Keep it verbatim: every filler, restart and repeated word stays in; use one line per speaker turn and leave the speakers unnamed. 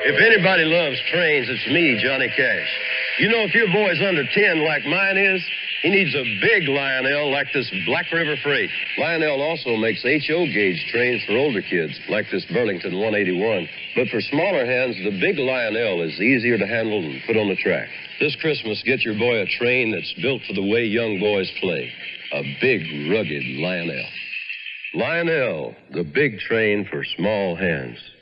If anybody loves trains, it's me, Johnny Cash. You know, if your boy's under ten like mine is, he needs a big Lionel like this Black River Freight. Lionel also makes H O gauge trains for older kids, like this Burlington one eighty-one. But for smaller hands, the big Lionel is easier to handle and put on the track. This Christmas, get your boy a train that's built for the way young boys play. A big, rugged Lionel. Lionel, the big train for small hands.